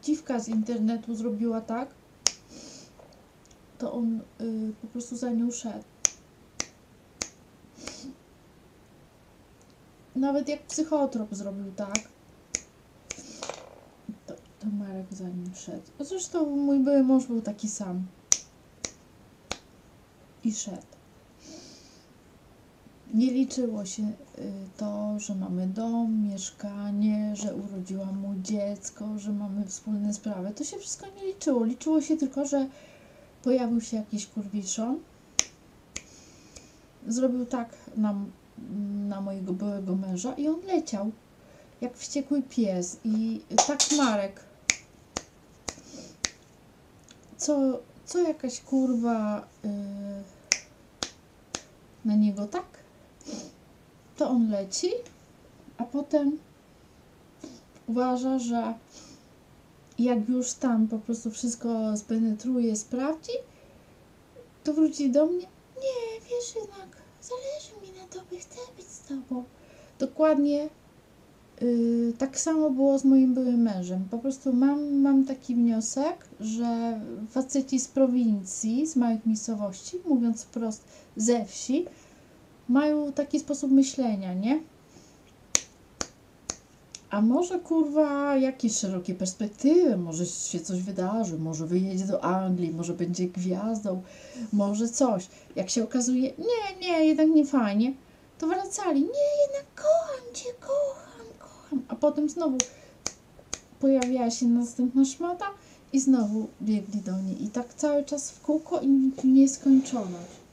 dziwka z internetu zrobiła tak, to on po prostu za nią szedł. Nawet jak psychotrop zrobił tak, to Marek za nim szedł. Zresztą mój były mąż był taki sam. I szedł. Nie liczyło się to, że mamy dom, mieszkanie, że urodziłam mu dziecko, że mamy wspólne sprawy. To się wszystko nie liczyło. Liczyło się tylko, że pojawił się jakiś kurwiszon. Zrobił tak na mojego byłego męża i on leciał jak wściekły pies. I tak Marek, co jakaś kurwa na niego tak, to on leci, a potem uważa, że jak już tam po prostu wszystko spenetruje, sprawdzi, to wróci do mnie. Nie, wiesz, jednak zależy mi na tobie, chcę być z tobą. Dokładnie tak samo było z moim byłym mężem. Po prostu mam taki wniosek, że faceci z prowincji, z małych miejscowości, mówiąc wprost ze wsi, mają taki sposób myślenia, nie? A może kurwa jakieś szerokie perspektywy, może się coś wydarzy, może wyjedzie do Anglii, może będzie gwiazdą, może coś. Jak się okazuje, nie, jednak nie fajnie, to wracali, nie, jednak kocham cię, kocham. A potem znowu pojawiała się następna szmata i znowu biegli do niej. I tak cały czas w kółko i w nieskończoność.